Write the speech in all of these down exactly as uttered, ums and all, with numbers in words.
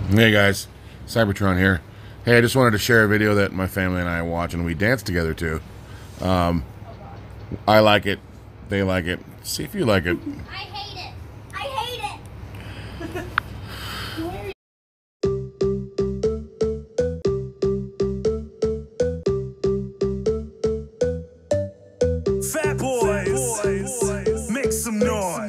Hey guys, Cybertron here. Hey, I just wanted to share a video that my family and I watch and we dance together to. Um, I like it. They like it. See if you like it. I hate it. I hate it. Fat boys, make some noise.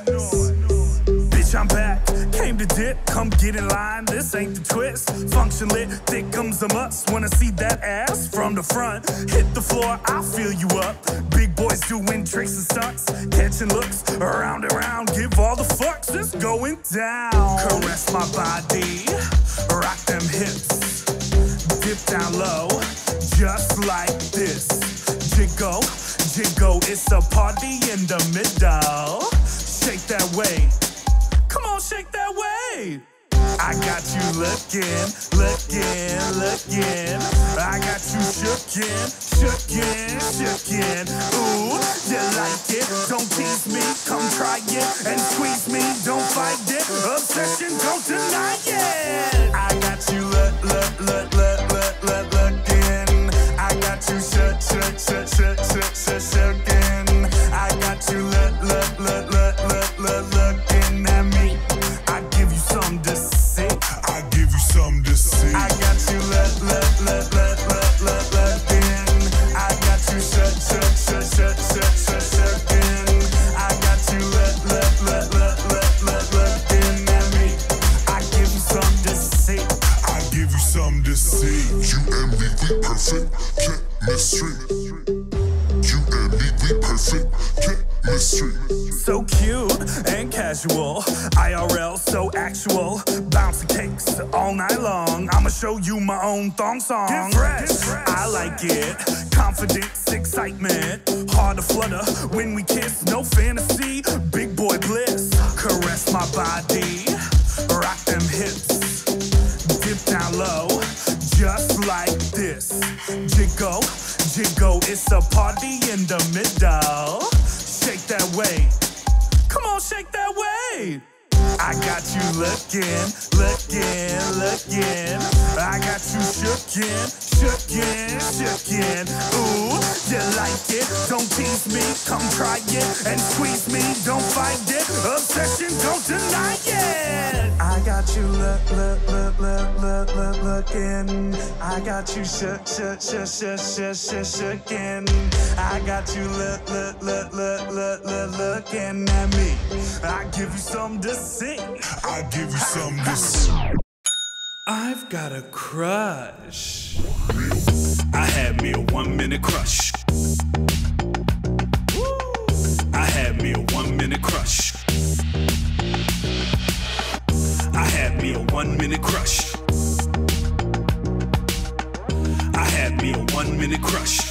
Bitch, I'm back. Came to dip, come get in line. This ain't the twist. Function lit, thick comes a must. Wanna see that ass from the front? Hit the floor, I'll fill you up. Big boys doing tricks and stunts, catching looks around and around. Give all the fucks, it's going down. Caress my body, rock them hips. Dip down low, just like this. Jiggle, jiggle, it's a party in the middle. Shake that way, come on, shake that way. I got you looking, looking, looking. I got you shookin', shookin', shookin'. Ooh, you like it? Don't tease me, come try it and squeeze me. Don't fight it, obsession, don't deny it. I got you look, look, look, look, look, look, looking. I got you shook, shook, shook, shook, shook, shook, shookin'. I got you look, look, look, look, look, look, looking at me. I give you something to see. I give you something to see. I got you look, look, look, look, look, look, looking. I got you shook, shook, shook, shook, shook, shook, shookin'. I got you look, look, look, look, look, look, looking at me. I give you something to see. I give you something to see. You and me, we perfect chemistry. You and me, we perfect chemistry. So cute and casual, I R L so actual. Bouncing cakes all night long. I'ma show you my own thong song. Get fresh, I like it. Confidence, excitement, hard to flutter when we kiss. No fantasy, big boy bliss. Caress my body, rock them hips. Dip down low, just like this. Jiggle, jiggle, it's a party in the middle. Shake that way, come on, shake that way. I got you looking, looking, looking. I got you shookin', shookin', shookin'. Ooh, you like it? Don't tease me, come try it and squeeze me. Don't fight it, obsession, don't deny it. I got you look, look, look, look, look, look, looking. I got you shook, shook, shook, shook, shook, shook, shookin'. I got you look, look, look, look, look, look, looking at me. I give you something to see. I give you something to see. I've got a crush. I had me a one minute crush. I had me a one minute crush. I had me a one minute crush. I had me a one minute crush.